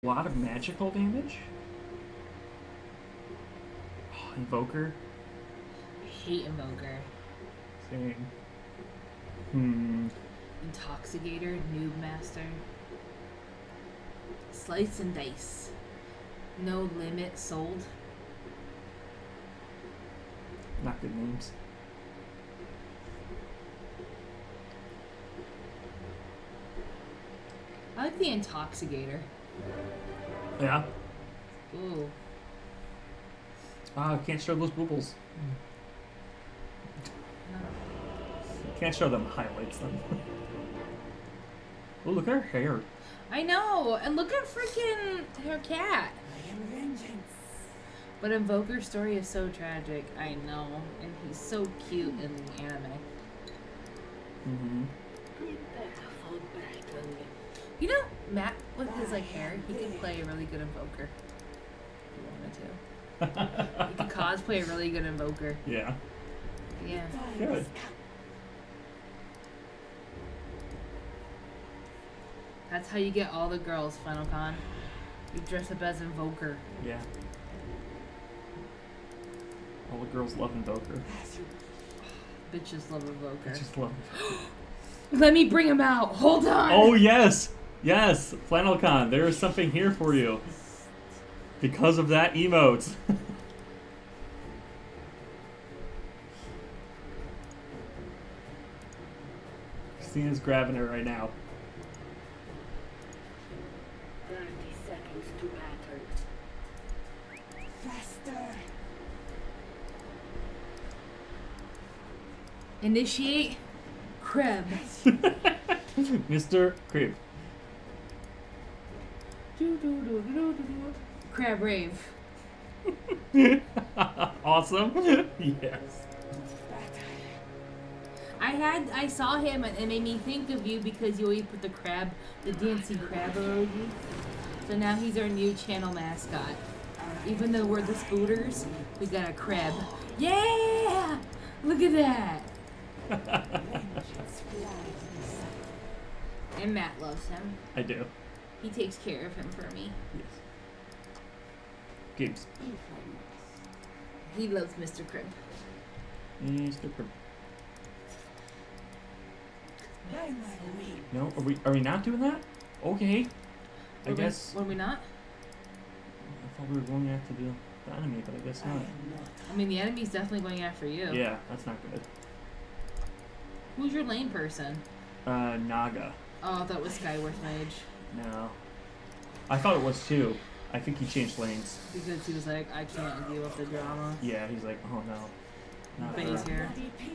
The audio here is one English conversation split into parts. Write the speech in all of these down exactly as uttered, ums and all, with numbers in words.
A lot of magical damage. Oh, Invoker. I hate Invoker. Same. Hmm. Intoxicator, Noob Master. Slice and Dice. No Limit, Sold. Not good names. I like the Intoxicator. Yeah. Ooh. Ah, I can't show those boobles. Can't show them highlights then. Oh, look at her hair. I know, and look at freaking her cat. But Invoker's story is so tragic. I know, and he's so cute in the anime. Mm-hmm. You know, Matt with his like hair, he could play a really good Invoker. If he wanted to. He could cosplay a really good Invoker. Yeah. Yeah. Good. That's how you get all the girls, Final Con. You dress up as Invoker. Yeah. All the girls love Invoker. Bitches love Invoker. I just love Invoker. Let me bring him out. Hold on. Oh, yes. Yes. FlannelCon, there is something here for you. Because of that emote. Christina's grabbing it right now. thirty seconds to battle. Faster. Initiate. Crab. Mister Crib. Crab rave. Awesome. Yes. I had I saw him and it made me think of you because you always put the crab, the dancing crab emoji. So now he's our new channel mascot. Even though we're the Spooters, we got a crab. Yeah! Look at that. And Matt loves him. I do. He takes care of him for me. Yes. Games. He loves Mister Crib. Mister Crib. No, are we are we not doing that? Okay. I Were guess. We, were we not? I thought we were going after the, the enemy, but I guess not. I mean, the enemy's definitely going after you. Yeah, that's not good. Who's your lane person? Uh, Naga. Oh, that was Skyworth Mage. No. I thought it was too. I think he changed lanes. Because he was like, I can't deal with the drama. Yeah, he's like, oh no. Not But her. he's here.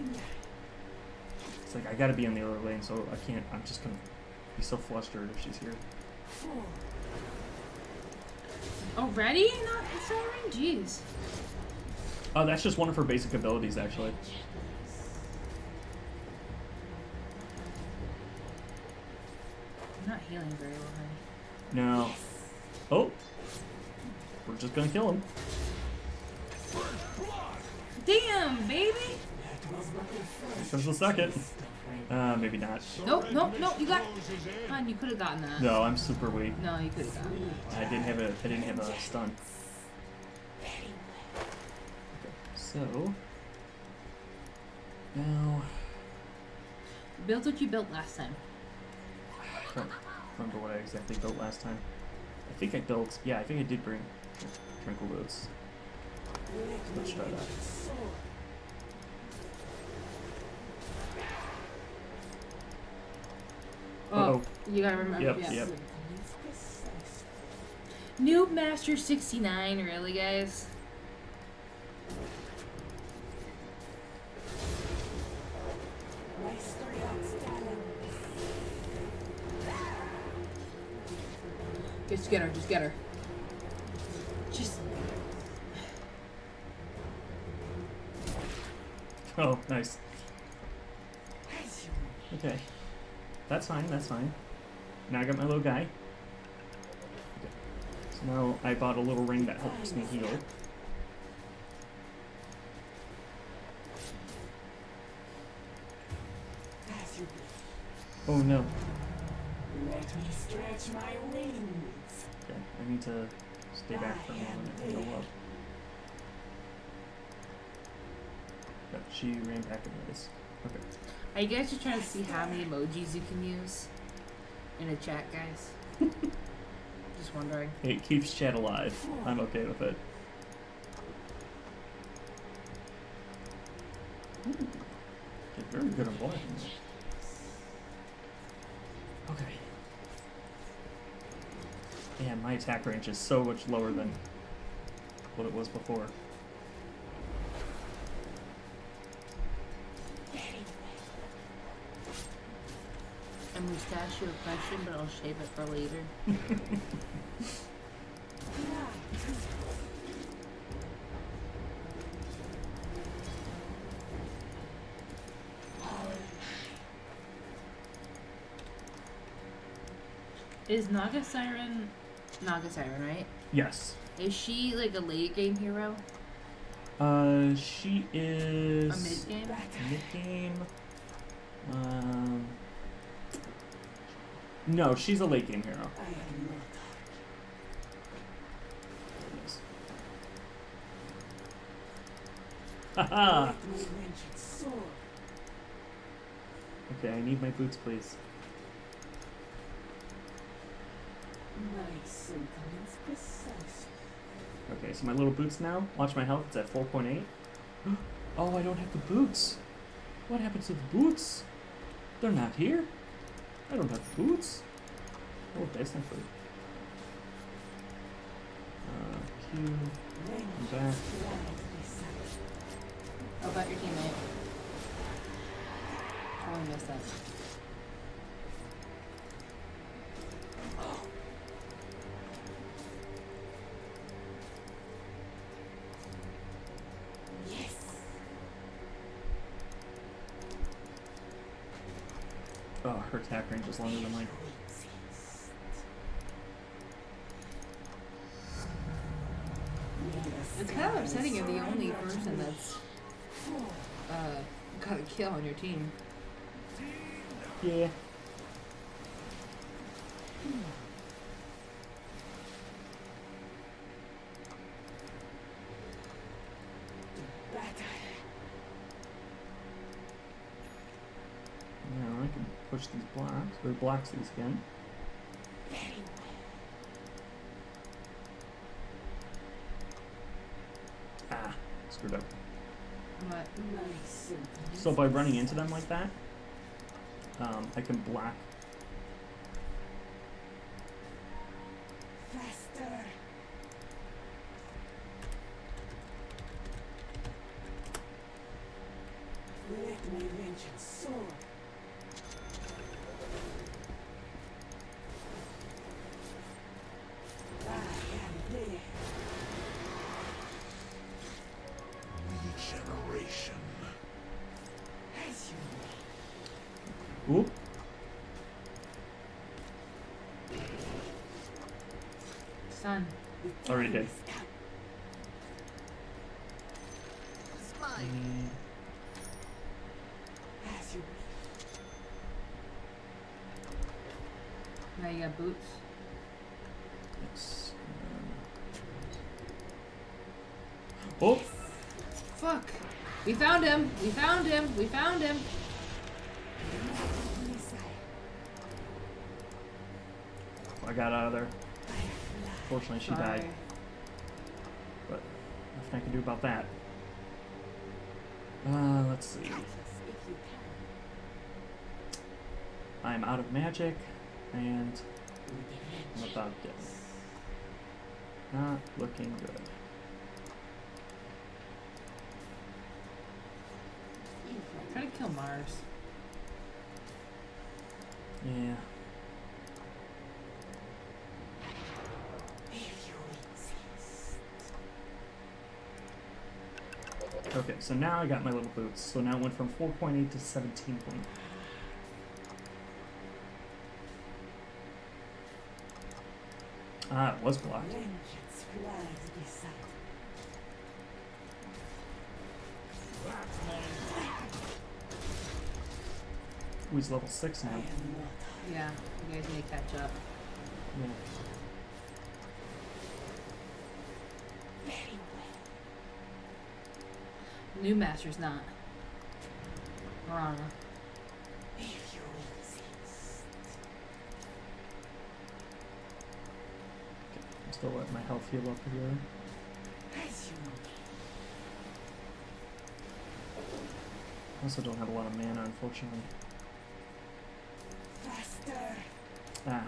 It's like, I gotta be on the other lane, so I can't, I'm just gonna be so flustered if she's here. Already? Not Siren? Jeez. Oh, that's just one of her basic abilities, actually. I'm not healing very well, honey. No. Oh. We're just gonna kill him. Damn, baby! Just a second. Uh, maybe not. Nope, nope, nope, you got... Man, you could have gotten that. No, I'm super weak. No, you could have gotten that. I didn't have a, I didn't have a stun. Okay, so... Now... Build what you built last time. I don't remember what I exactly built last time. I think I built... Yeah, I think I did bring Tranquil Roots. Let's try that. Oh, Uh-oh. you gotta remember. Yep, yeah. yep. Noob Master sixty-nine, really, guys? Just get her, just get her. Just... Oh, nice. Okay. That's fine, that's fine. Now I got my little guy. Okay. So now I bought a little ring that helps me heal. Oh no. Let me stretch my wings. Okay, I need to stay back for a moment and heal up. But she ran back into this. Okay. Are you guys just trying to see how many emojis you can use in a chat, guys? Just wondering. It keeps chat alive. I'm okay with it. Ooh. Get very good at blocking. Okay. Yeah, my attack range is so much lower than what it was before. I'm gonna stash you a question, but I'll save it for later. Is Naga Siren Naga Siren, right? Yes. Is she like a late game hero? Uh, she is A mid game? Mid game. Um. No, she's a late game hero. Yes. Haha. Okay, I need my boots, please. Okay, so my little boots now. Watch my health, it's at four point eight. Oh, I don't have the boots. What happened to the boots? They're not here. I don't have boots. Oh, that's not good. Uh, Q. I'm back. How about your teammate? Oh, I missed that. Oh, her attack range is longer than mine. It's kind of upsetting you're the only person that's uh, got a kill on your team. Yeah. Now I can push these blocks, or blocks these again. Ah, screwed up. What? So by running into them like that, um, I can block. Faster. Let my vengeance soar. I am there. Regeneration. As you Oop. Son. Already did. Smile. Mm, As you Now you got boots. yes. Um, oh! Fuck. We found him. We found him. We found him. I got out of there. Fortunately, she Sorry. died. But nothing I can do about that. Uh, let's see. if you can. I'm out of magic, and I'm about dead. Not looking good. Try to kill Mars. Yeah. If you insist. Okay, so now I got my little boots. So now it went from four point eight to seventeen point eight. Ah, it was blocked. Vengeance flies beside. Ooh, he's level six I now. am not. Yeah, you guys need to catch up. Yeah. new master's not. Marana. If you insist. I'm still letting my health heal up here. As you I also don't have a lot of mana, unfortunately. faster. Ah,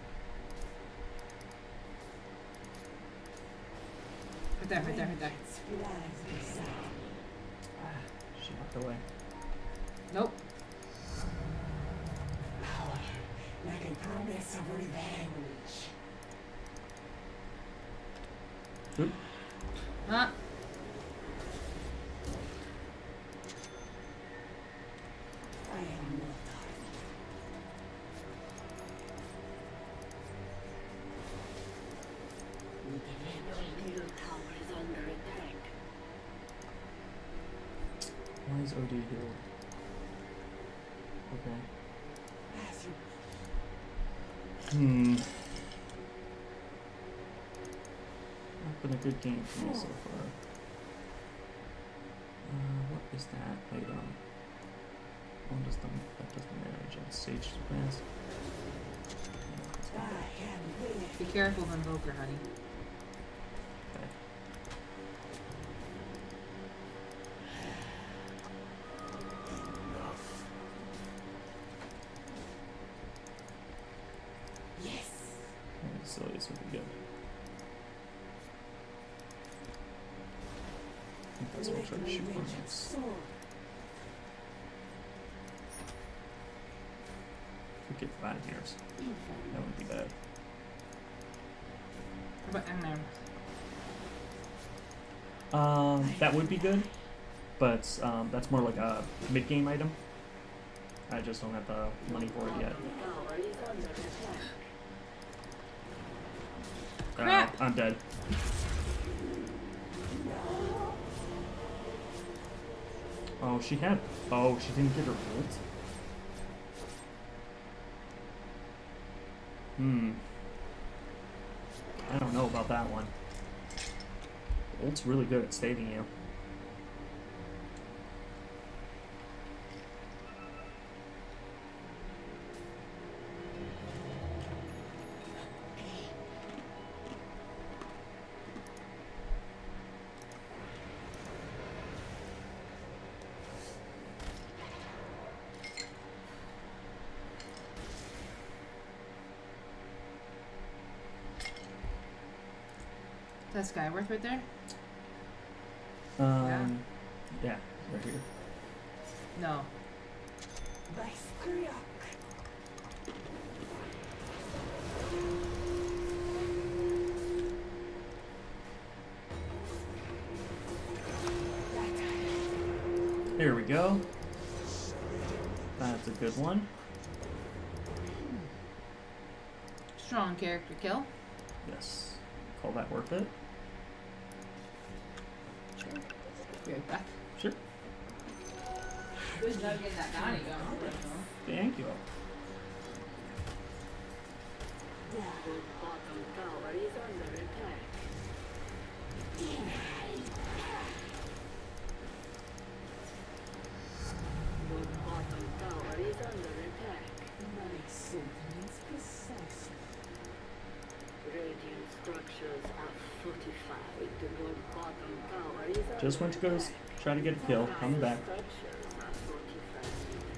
Right there, right there, right there. Its flags beside. ah, she walked away. Nope. Power, like a promise of revenge. Oop. Ah. I am mortal. The middle tower is under attack. Why is O D healed? Okay. As you Hmm. Not been a good game for me so far. Uh, what is that item? What does the that does the damage on Sage Advance? I am willing. Be careful of Invoker, honey. Okay. Yes. Alright, so this would be good. I think that's what I'll try to shoot for next. Sword. We get five years. That wouldn't be bad. What about M M? Um, that would be good, but um, that's more like a mid-game item. I just don't have the money for it yet. Tower is under attack. Crap. Uh, I'm dead. Oh, she had. Oh, she didn't get her ult. Hmm. I don't know about that one. Ult's really good at saving you. That Skyworth right there? Um, yeah, right here. No. By Skriok. There we go. That's a good one. Strong character kill. Yes. Call that worth it. Be right back. Sure. Good job getting that Donnie going. Thank you. The bottom tower is under attack. The bottom tower is under attack. My sentiments precisely. Radiant structures are fortified. The bottom tower is under Just went to go s- try to get a kill. Coming back. Structures are fortified.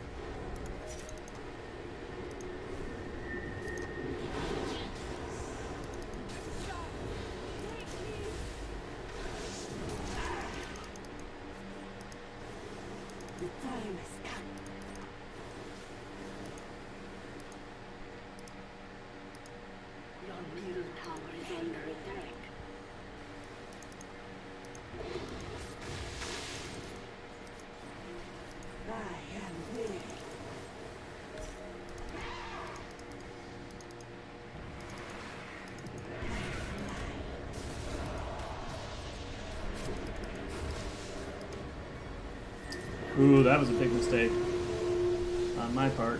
The time has come. Your middle tower is under attack. I am willing. Ooh, that was a big mistake. On my part.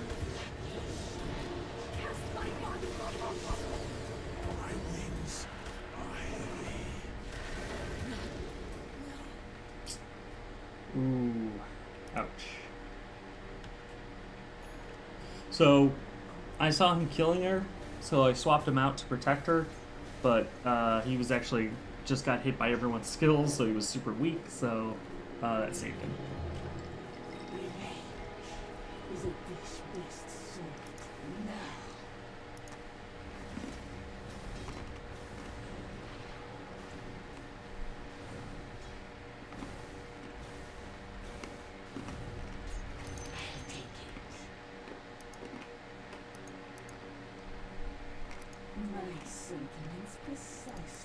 Ooh, ouch. So, I saw him killing her, so I swapped him out to protect her, but uh, he was actually just got hit by everyone's skills, so he was super weak, so uh, that saved him. Is a dish best served now? I'll take it. My sentiments precisely.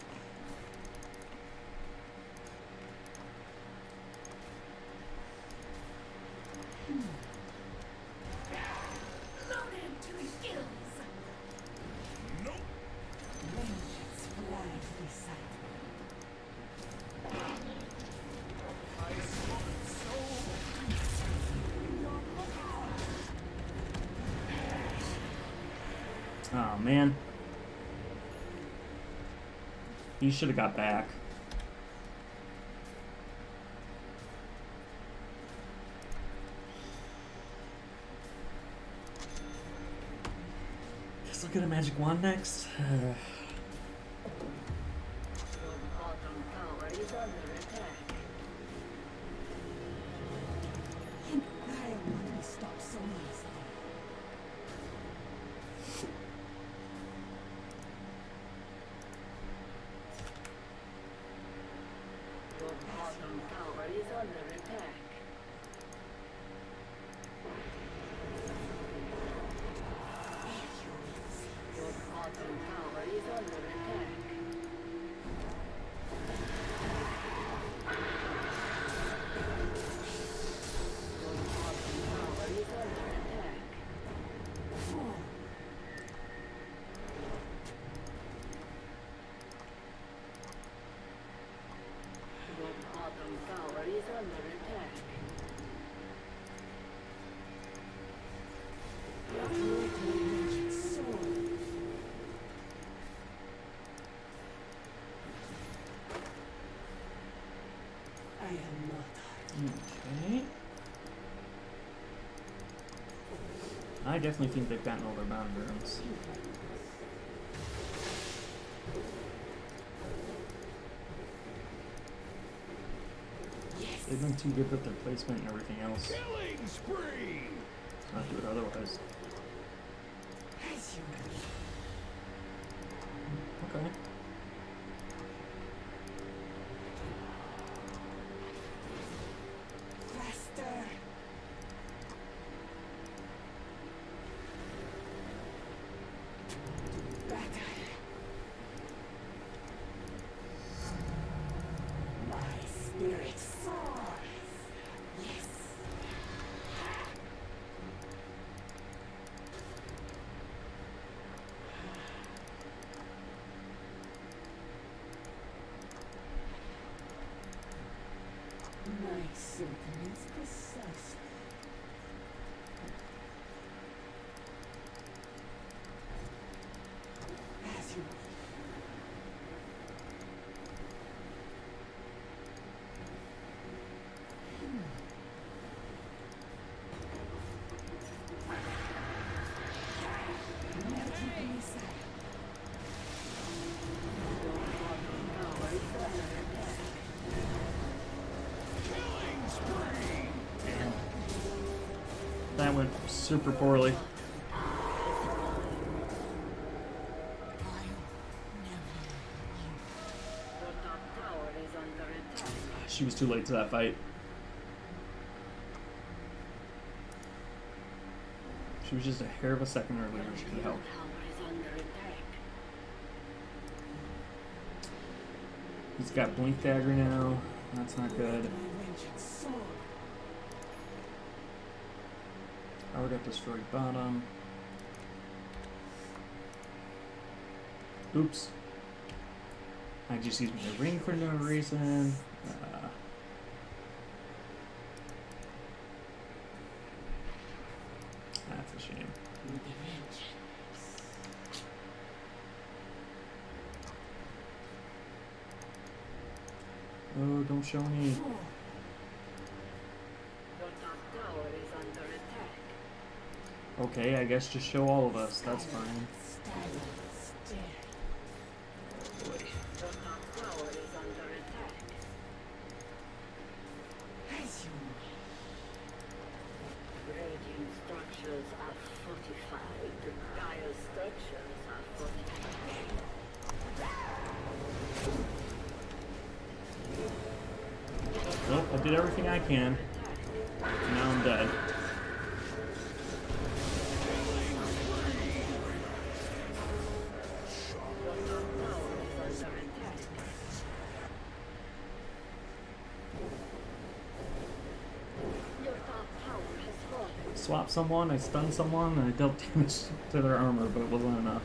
Loaded to the gills. Nope. Vengeance flies beside me. Oh man. He should have got back. Guess I'll get a magic wand next. Your bottom tower is under attack. I want to stop so easily. Your bottom tower is under attack. Your bottom tower is under attack. Your bottom tower is under attack. Four. Your bottom tower is under attack. I am not. Okay. I definitely think they've gotten all their bound rooms. Yes. They've been too good with their placement and everything else. Killing spree! Not do it otherwise. As you wish. Okay. Faster. Battle. My spirit soars. Yes. My sentiments precisely. As you wish. Magic missile. Your bottom tower is under attack. Killing spree! Damn. That went super poorly. Your top tower is under attack. She was too late to that fight. She was just a hair of a second earlier. She could Your help. tower is under attack. He's got blink dagger now. That's not good. My vengeance sword. Power got destroyed bottom. Oops. I just used my ring for no reason. Uh, that's a shame. Oh, don't show me. Four. Okay, I guess just show all of us. That's fine. Boy. The top tower is under attack. Radiant structures are fortified. Dire structures are fortified. Well, I did everything I can. Now I'm dead. Your top tower has fallen. Swap someone, I stunned someone, and I dealt damage to their armor, but it wasn't enough.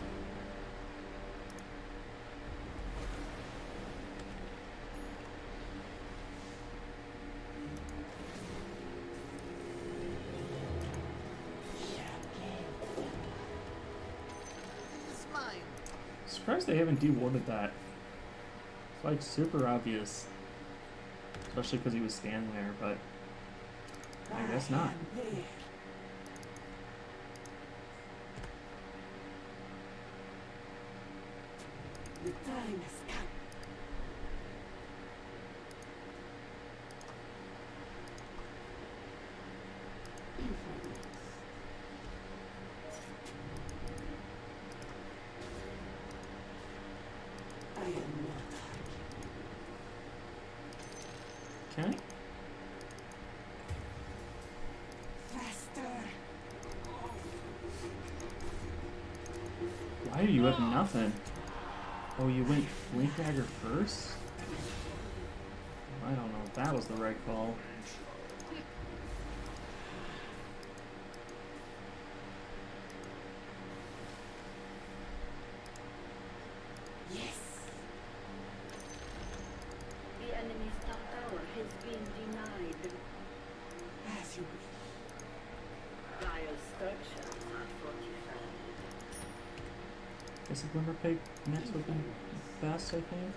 Surprised they haven't dewarded that. It's like super obvious. Especially because he was standing there, but I guess not. The time has come. I am not. Okay. Faster. Why do you have nothing? Oh, you went Blink Dagger first? I don't know if that was the right call. Yes. The enemy's top tower has been denied. As you wish. Dire structures are fortified. Guess a Glimmer Pig next would be best, I think.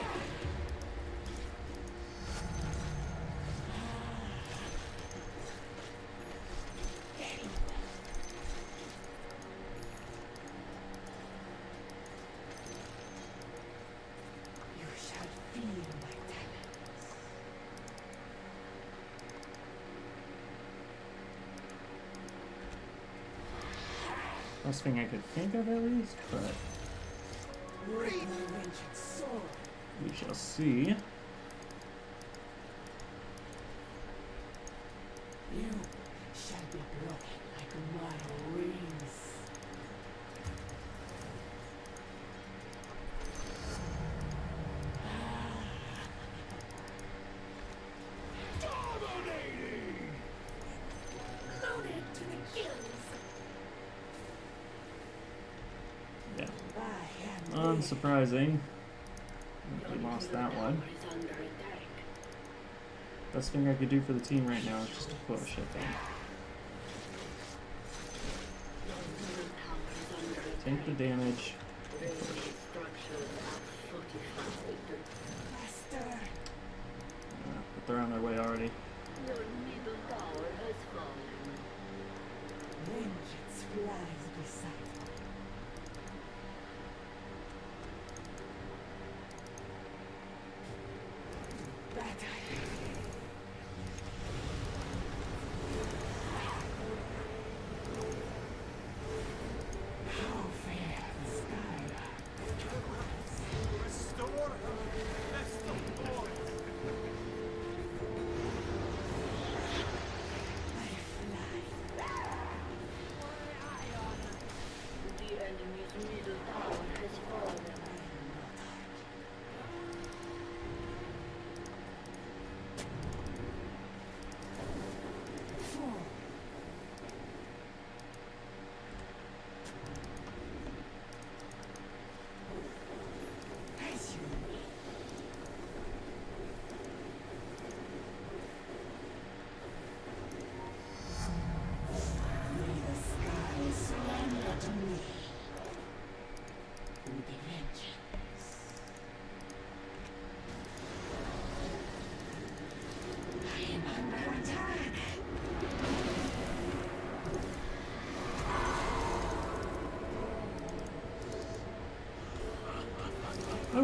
You shall feel my talents. Best thing I could think of at least, but Bring the vengeance sword. we shall see. You shall be broken like my wings. Dominating! Loaded to the gills. Yeah. I am Unsurprising. We lost that one. is under attack. Best thing I could do for the team right now is just to push, I think. Tower is under attack. Take the damage. Radiant structures are fortified. Faster. Uh, but they're on their way already. Your middle tower has fallen. Vengeance flies beside you. Battle. How fair the sky. Restore her! Best of Lord! I fly. The enemy's middle tower has fallen. Four. As you wish. May the sky surrender to me.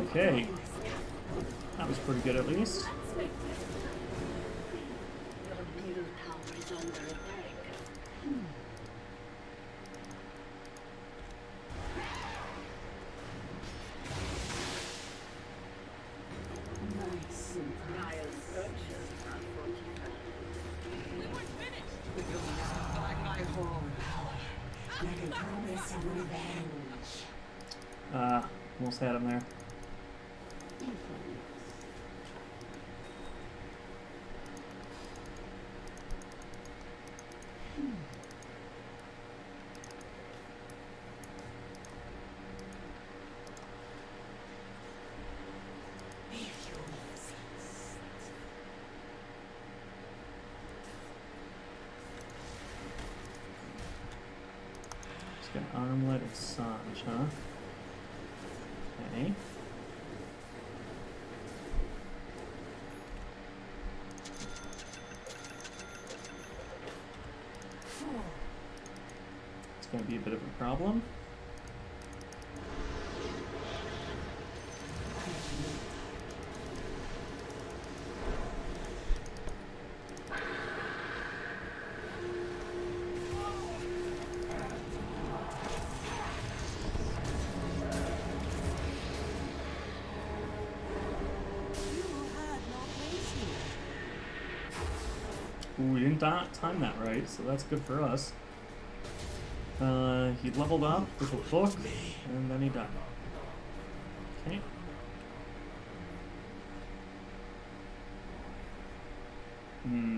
Okay. That was pretty good at least. Your middle tower is under attack. Nice. Dire's structures are fortified. My whole power. Like a promise of revenge. Ah, almost had him there. If you insist. He's got Armlet of Sange, huh? Okay. It's gonna be a bit of a problem. Ooh, we didn't di- time that right, so that's good for us. Uh, he leveled up with a book, and then he died. Okay. Hmm.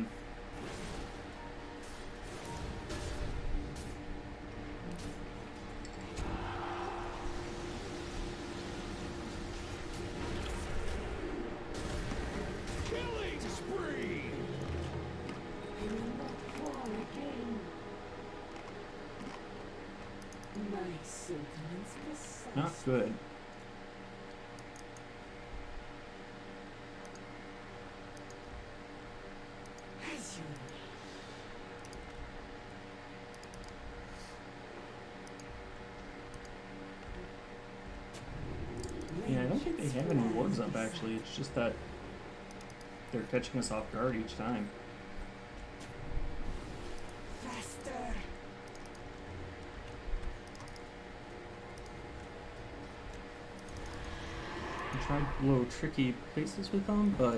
Killing spree! My sentiments precise. Not good. As you Yeah, I don't think they have any wards up actually. It's just that they're catching us off guard each time. faster. I tried little tricky places with them, but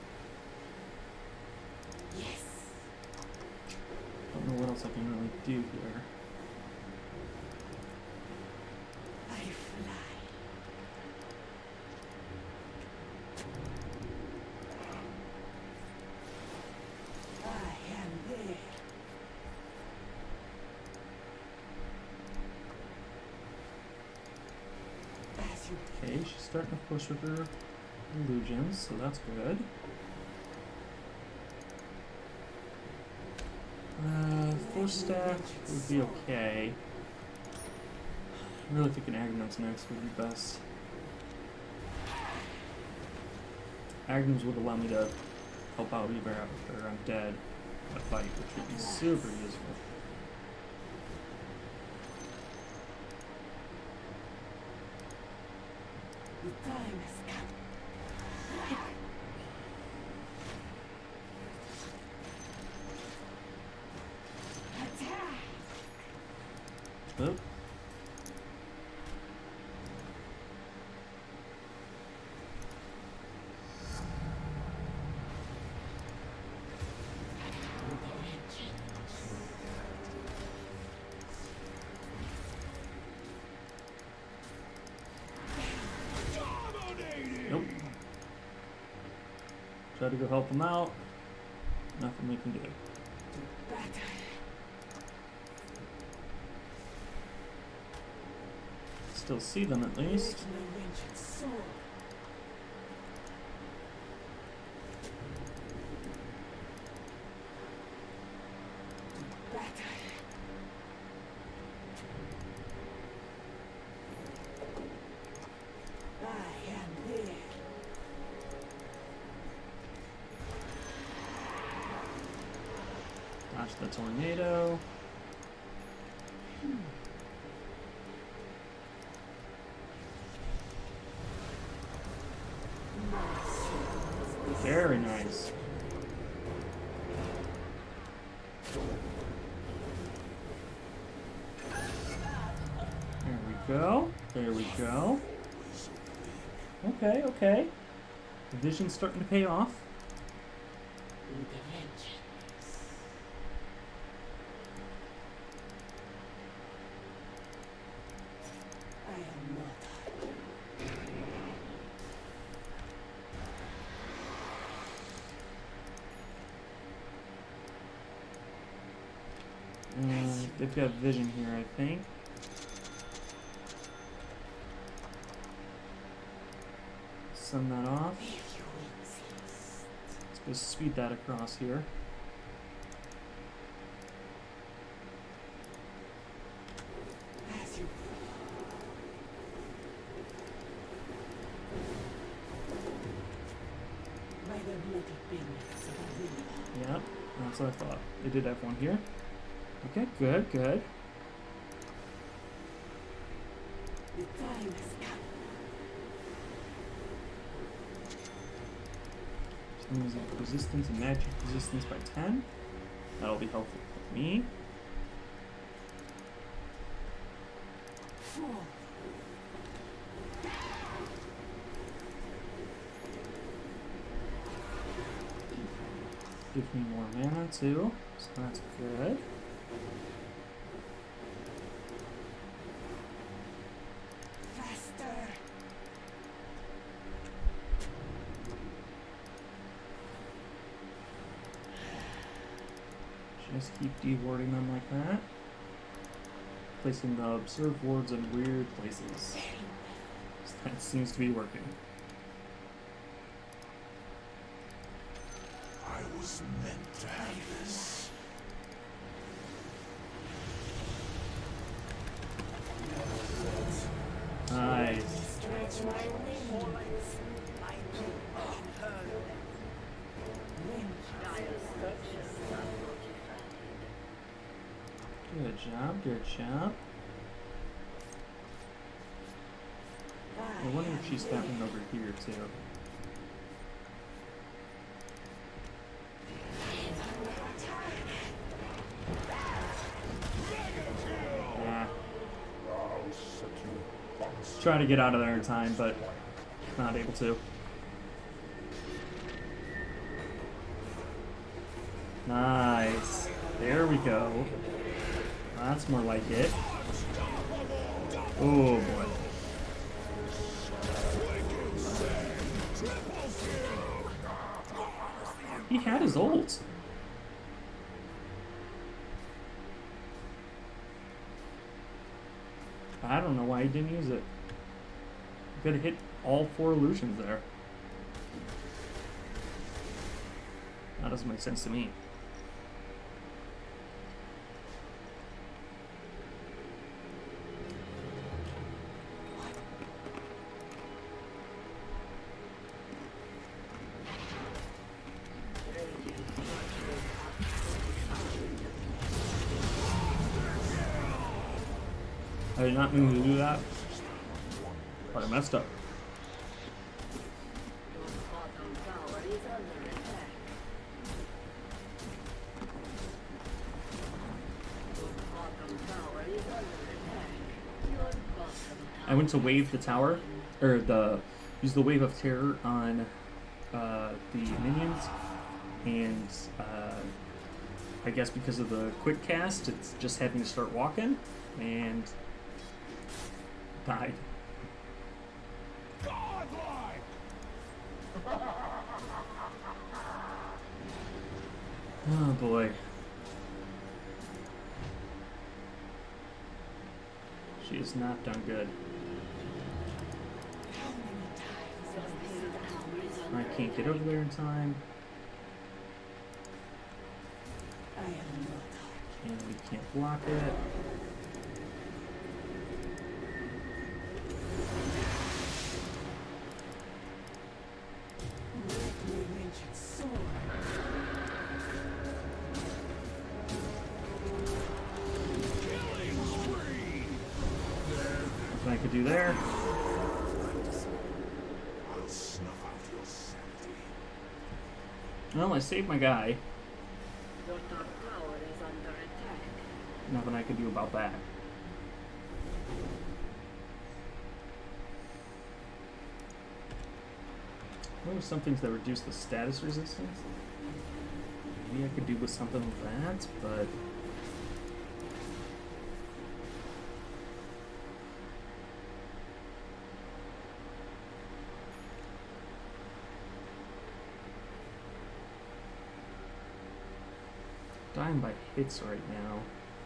Yes. don't know what else I can really do here. I fly. I am there. As you Okay, she's starting to push with her illusions, so that's good. Uh, Force Staff would be okay. I'm really thinking Aghanim's next would be best. Aghanim's would allow me to help out either after I'm dead in a fight, which would be super useful. the time has come. Attack! Oh, Dominating! nope. Try to go help him out. Nothing we can do. Battle. Still see them at least. Take my vengeance sword. Battle. I am there. Dodge the tornado. Very nice. There we go. There we go. Okay, okay. The vision's starting to pay off. I am not. Uh, they've got vision here, I think. Send that off. Let's go speed that across here. As you by the bloody pigments of Avila. Yep, that's what I thought. They did have one here. Okay, good, good. The time has come. Using resistance and magic resistance by ten. That'll be helpful for me. Fool. Give me more mana too, so that's good. Faster. Just keep dewarding them like that. Placing the observe wards in weird places. That seems to be working. I was meant to have this. Nice. Stretch my wings. I do unheard. Wind. Dire structures are fortified. Good job, good job. I wonder if she's stepping over here too. Yeah. I'll set you on Try to get out of there in time, but not able to. Nice. There we go. That's more like it. Oh boy. He had his ult. I don't know why he didn't use it. He could have hit all four illusions there. That doesn't make sense to me. I did not mean to do that, but I messed up. Your bottom tower is under attack. Your bottom tower is under attack. Your bottom tower. I went to wave the tower, or the use the wave of terror on uh, the minions, and uh, I guess because of the quick cast, it's just having to start walking, and died. godlike. Oh boy. She has not done good. How many times I can't get over there in time, I am not. and we can't block it. Let me wrench its sword. Killing spree. Nothing I could do there. I'll snuff out your sanity. Well, I saved my guy. Your top tower is under attack. Nothing I can do about that. What are some things that reduce the status resistance? Maybe I could do with something like that, but... dying by hits right now.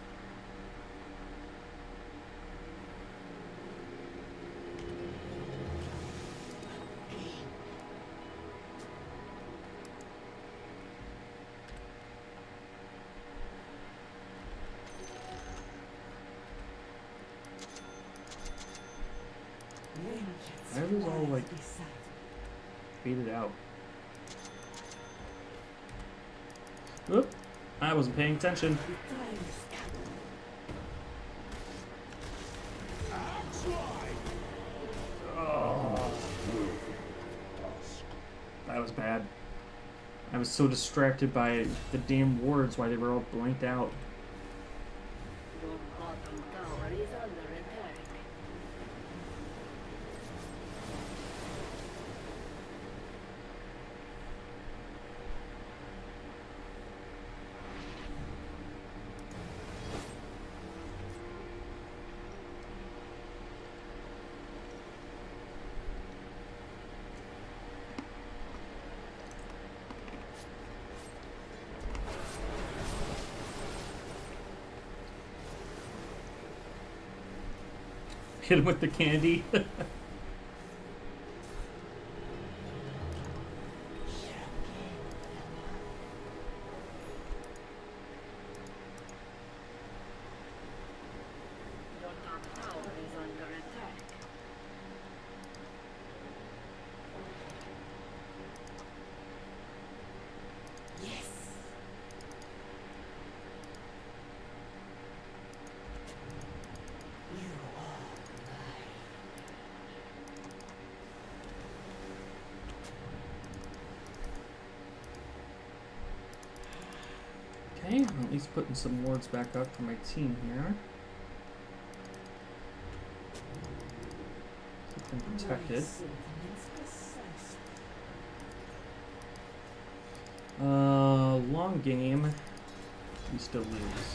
I was all like faded out. Oop! I wasn't paying attention. Oh, that was bad. I was so distracted by the damn words while they were all blanked out. Your bottom tower is under attack. Hit him with the candy. Your top tower is under attack. Yes. You are Okay, I'm at least putting some wards back up for my team here. Keep them protected. Uh, long game, we still lose.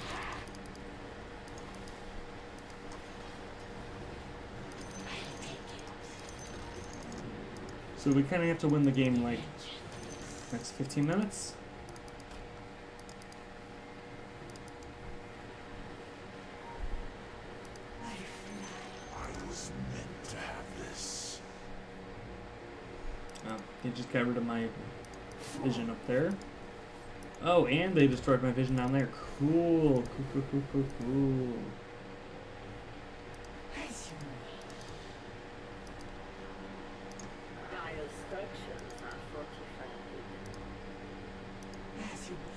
So we kind of have to win the game like next fifteen minutes. I was meant to have this. Oh, they just got rid of my vision up there. Oh, and they destroyed my vision down there. Cool, cool, cool, cool, cool, cool. as you Dire structures are fortified. as you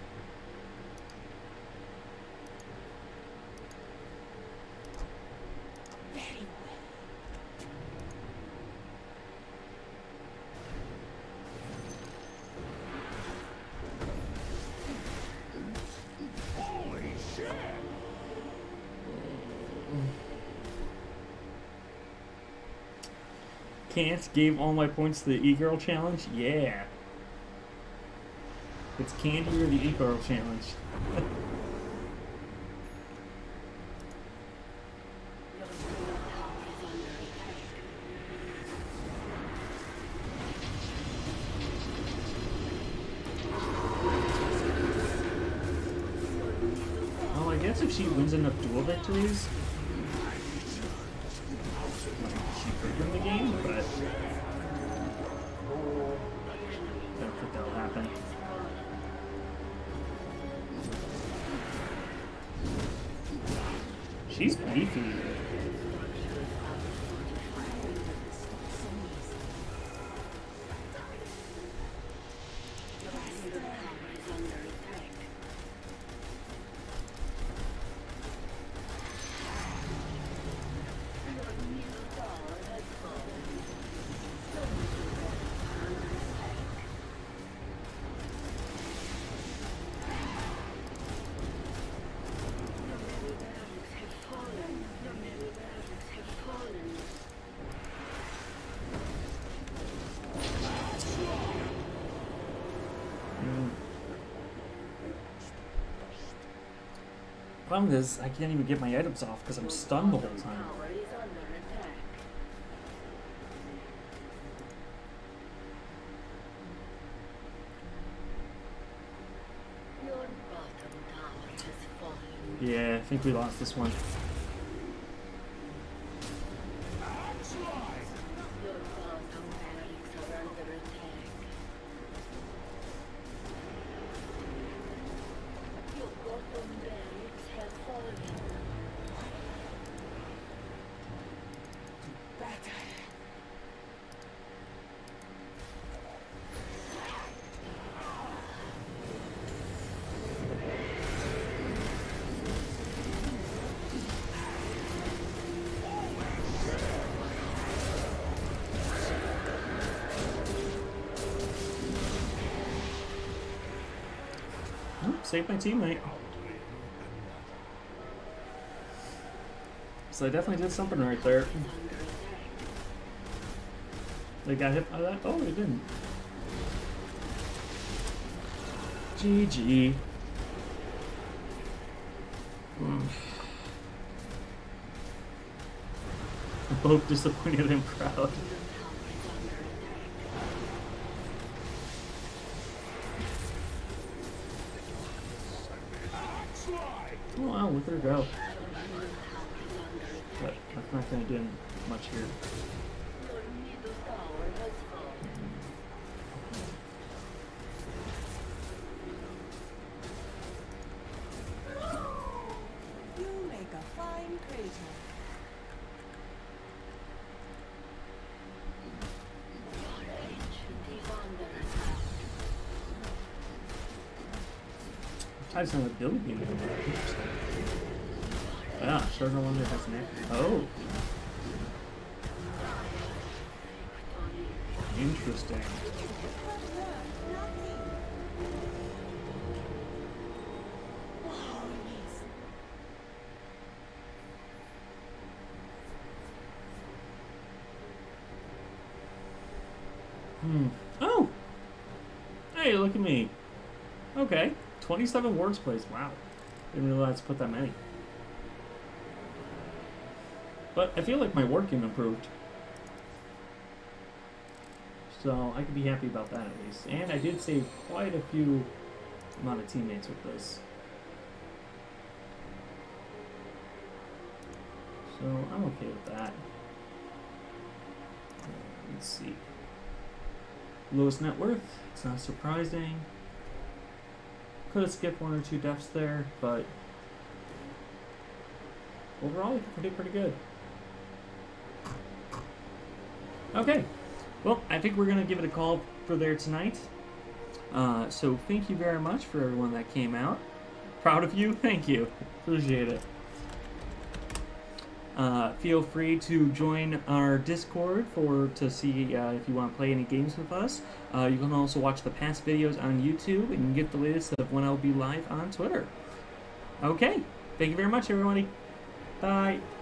very well. Holy shit! Can't gave all my points to the e-girl challenge? Yeah. It's Candy or the e-girl challenge. Your middle tower is under attack. Well, I guess if she wins enough duel victories, like, she could win the game, but I don't think that'll happen. She's beefy. Problem is, I can't even get my items off because I'm stunned the whole time. Tower is under attack. Your bottom tower has fallen. Yeah, I think we lost this one. Your bottom barracks are under attack. Your bottom barracks have fallen. Oh, saved my teammate. So I definitely did something right there. They got hit by that? Oh, they didn't. G G. Mm. Both disappointed and proud. Oh wow, look at her go. But that's not going to do much here. Your middle tower has fallen. You make a fine crater. Your ancient is under attack. Type's not a building game anymore. Interesting. Yeah, sure no wonder it has an actor. Oh. Interesting. Hmm. Oh! Hey, look at me. Okay. twenty-seven words placed. Wow. Didn't realize to put that many. But I feel like my working improved. So I could be happy about that at least. And I did save quite a few amount of teammates with this. So I'm okay with that. Uh, let's see. Lowest net worth. It's not surprising. Could have skipped one or two deaths there, but overall, I did pretty good. Okay, well, I think we're going to give it a call for there tonight. Uh, so thank you very much for everyone that came out. Proud of you. Thank you. Appreciate it. Uh, feel free to join our Discord for to see uh, if you want to play any games with us. Uh, you can also watch the past videos on YouTube and get the latest of when I'll be live on Twitter. Okay, thank you very much, everybody. Bye.